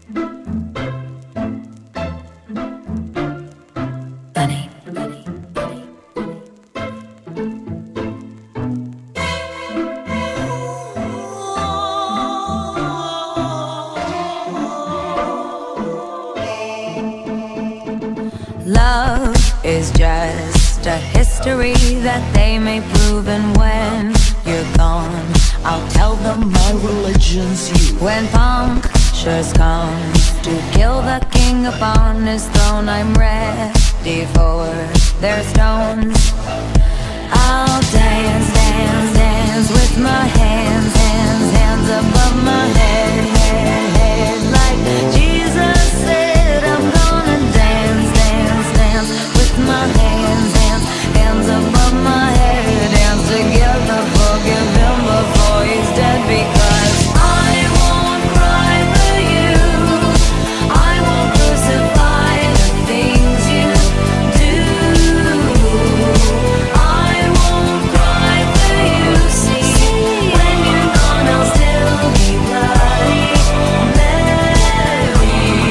Bunny. Love is just a history that they may prove, and when you're gone, I'll tell them my religion's you. When punctures come to kill the king upon his throne, I'm ready for their stones. I'll dance, dance, dance with my hands, hands, hands above my head, head, head. Like Jesus said, I'm gonna dance, dance, dance with my hands, hands, hands above my head. Dance together, forgive him before he's dead, because I won't cry for you, I won't crucify the things you do. I won't cry for you, see, when you're gone I'll still be bloody Mary.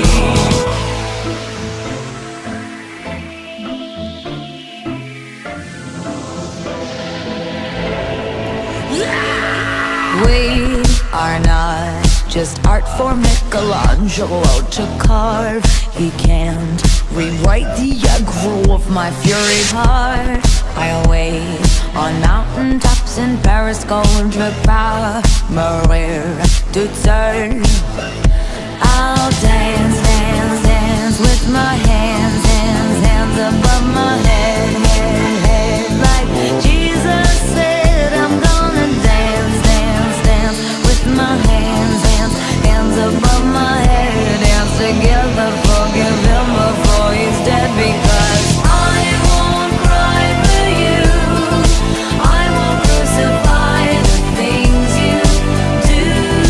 We are not just art for Michelangelo to carve. He can't rewrite the aggro of my fury heart. I'll wait on mountaintops in Paris, contre pas mourir toute seule. I'll dance, dance, dance with my hands, hands, hands above my head, head, head. Like Jesus said, I'm gonna dance, dance, dance with my hands, hands, hands above my head. Dance together, forgive him before he's dead, because I won't cry for you, I won't crucify the things you do.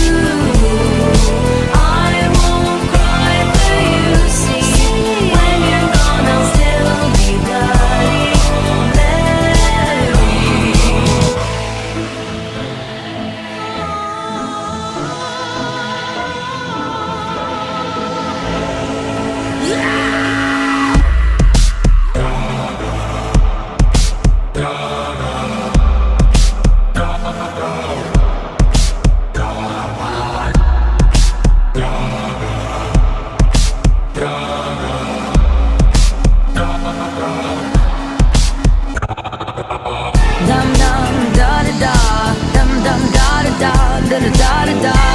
I won't cry for you, see, when you're gone I'll still be bloody Mary. Dum dum da da da, dum dum da da da, da da da da da.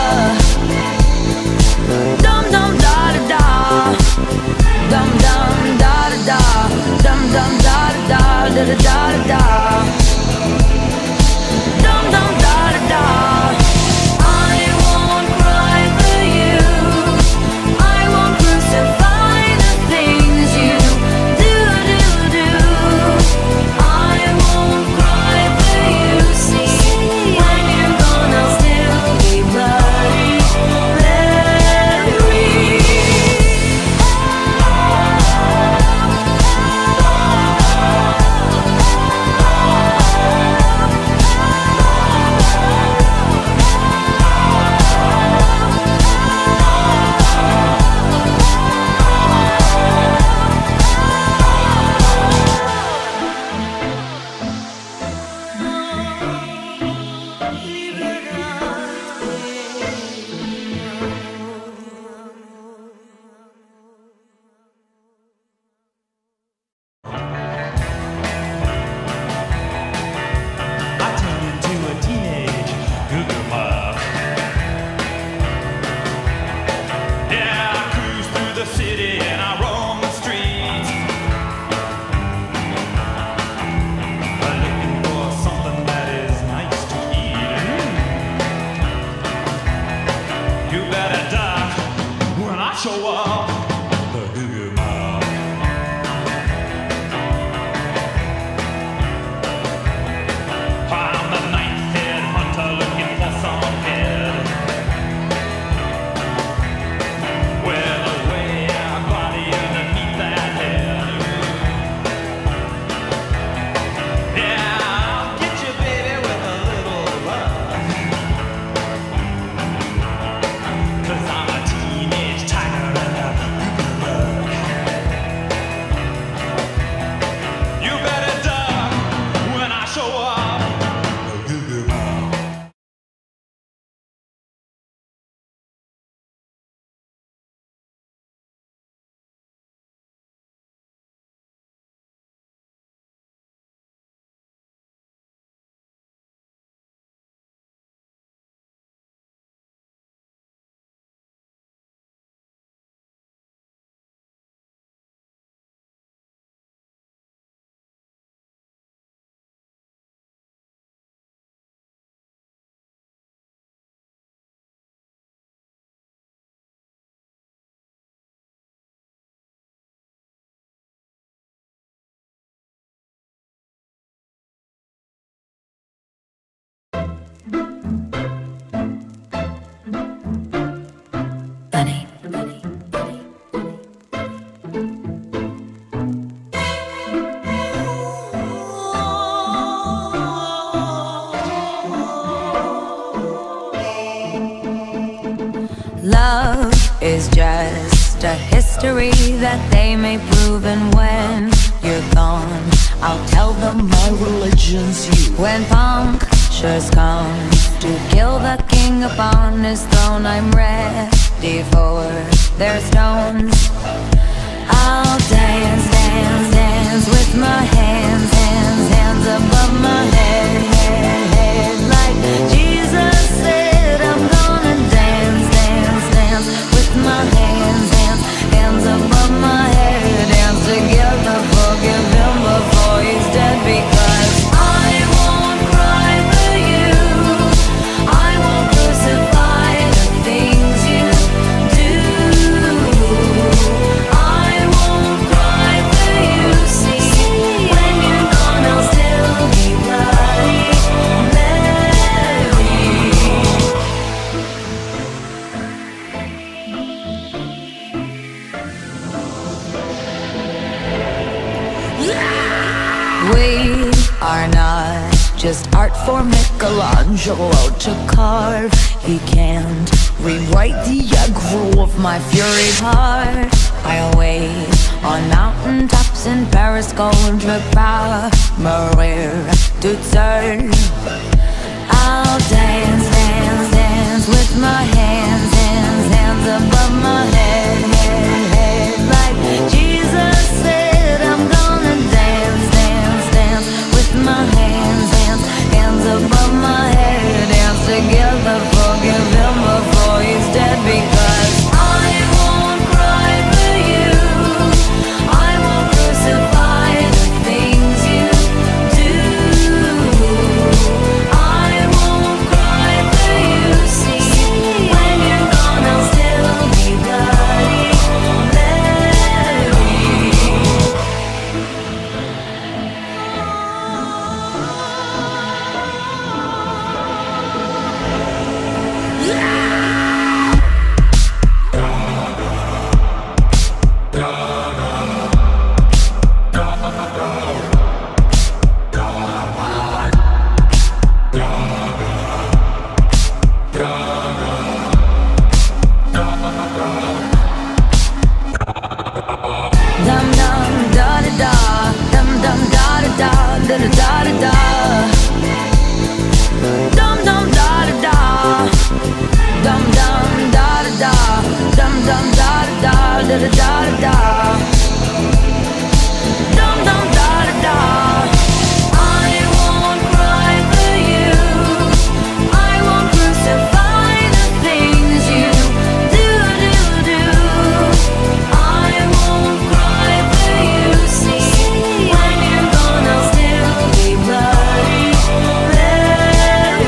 Dum dum da da da, dum dum da da da, dum dum da da da, da da da da. Dum dum da da da. I won't cry for you, I won't crucify the things you do, do, do. I won't cry for you, see, when you're gone I'll still be bloody Mary. I turn into a teenage cougar mob. Yeah, I cruise through the city and I roam the streets, looking for something that is nice to eat. You better die when I show up. The cougar mob. I'm the ninth head hunter looking for some head. Well, away our body underneath that head. Yeah, I'll get you, baby, with a little love. 'Cause I'm a teenage tiger. Love is just a history that they may prove, and when you're gone, I'll tell them my religion's you. When punctures come to kill the king upon his throne, I'm ready for their stones. I'll dance, dance, dance with my hands, hands, hands above my head, head, head. Like Jesus said, I'm gonna dance, dance, dance with my hands, hands, hands above my head. Dance together, forgive him before he's dead, because I won't cry for you, I won't crucify the things you do. I won't cry for you, see, when you're gone I'll still be bloody Mary. We are not just art for Michelangelo to carve. He can't rewrite the aggro of my fury heart. I'll wait on mountaintops in Paris, contre pas mourir toute seule. I'll dance, dance, dance with my hands, hands, hands above my head, head, head. Like Jesus said, I'm gonna dance, dance, dance with my hands, hands, hands above my head. Dance together, forgive him before he's dead, because I won't cry for you, I won't crucify the things you do. I won't cry for you, see, when you're gone I'll still be bloody Mary. Dum dum da da da, dum dum da da da, da da da da da. Dum dum da da da, dum dum da da da, dum dum da da da, da da da da. Dum dum da da da. I won't cry for you, I won't crucify the things you do, do, do. I won't cry for you, see, when you're gone I'll still be bloody Mary.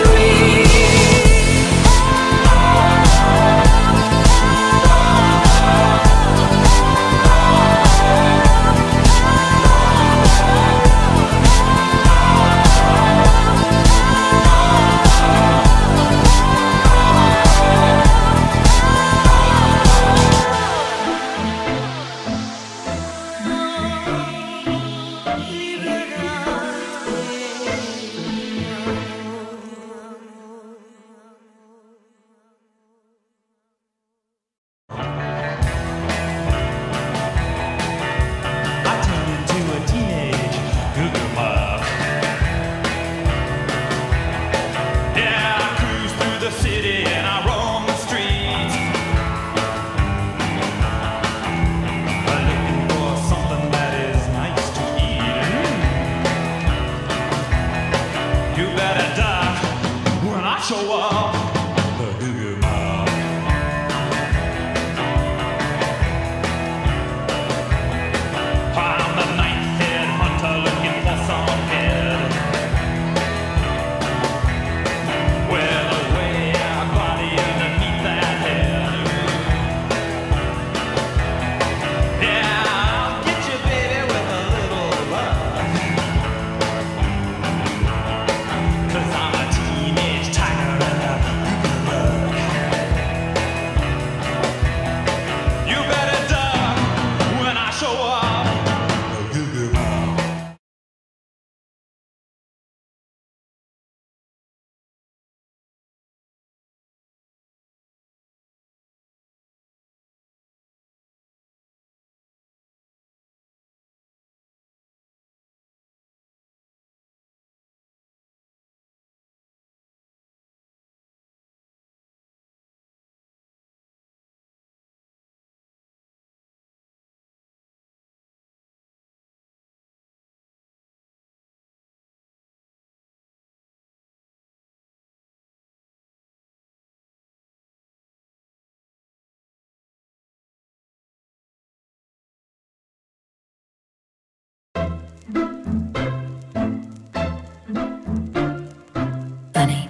Bunny.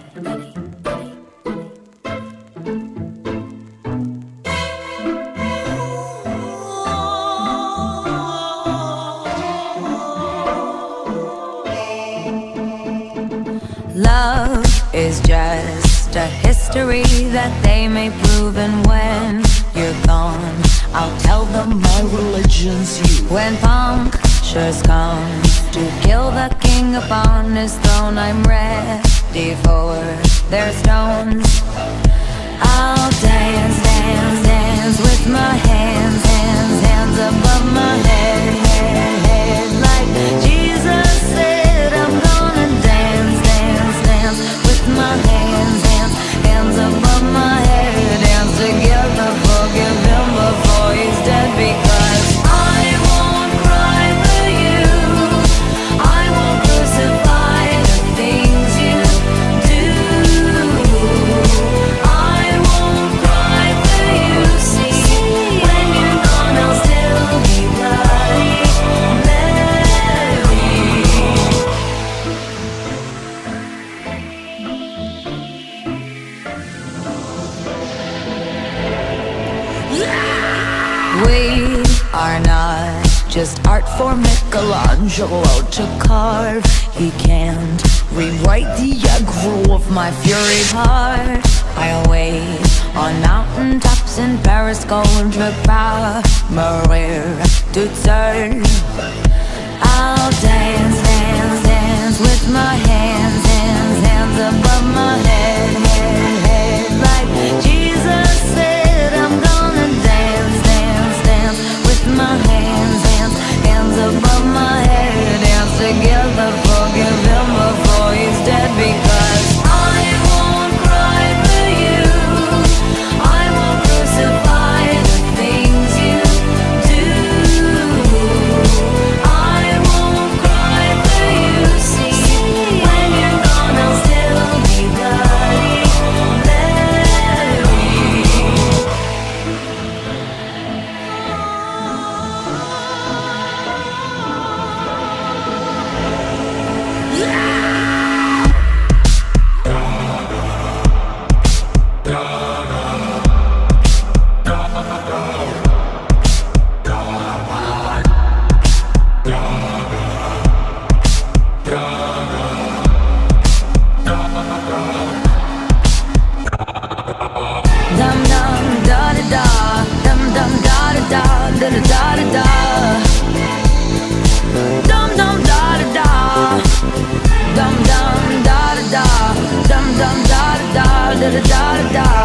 Love is just a history that they may prove, and when you're gone, I'll tell them my religion's you. When punctures come to kill the king upon his throne, I'm ready for their stones. I'll dance, dance, dance with my hands, hands, hands above my head, head, head. Like Jesus said, I'm gonna dance, dance, dance with my hands, hands, hands above my head. Dance together, forgive him before he's dead, because I won't cry for you, I won't crucify the things you do. I won't cry for you, see, when you're gone I'll still be bloody Mary. We are not just art for Michelangelo to carve. He can't rewrite the aggro of my fury heart. I'll wait on mountaintops in Paris, contre pas mourir toute seule. I'll dance, dance, dance with my hands, hands, hands above my head, head, head. Like Jesus said, I'm gonna dance, dance, dance with my hands, hands, hands above my head. Dance together, forgive him before he's dead, because I won't cry for you, I won't crucify the things you do. I won't cry for you, see, when you're gone I'll still be bloody Mary. Dum dum da da da, dum dum da da da, da da da da da. Dum dum da da da, dum dum da da da, dum dum da da da, da da da da.